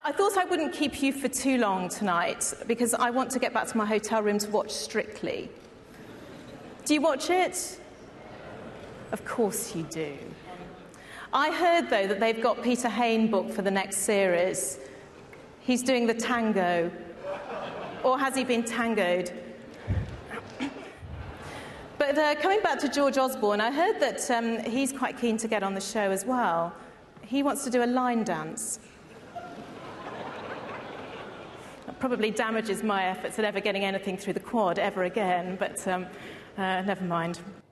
I thought I wouldn't keep you for too long tonight because I want to get back to my hotel room to watch Strictly. Do you watch it? Of course you do. I heard, though, that they've got Peter Hain booked for the next series. He's doing the tango. Or has he been tangoed? But coming back to George Osborne, I heard that he's quite keen to get on the show as well. He wants to do a line dance. That probably damages my efforts at ever getting anything through the quad ever again, but never mind.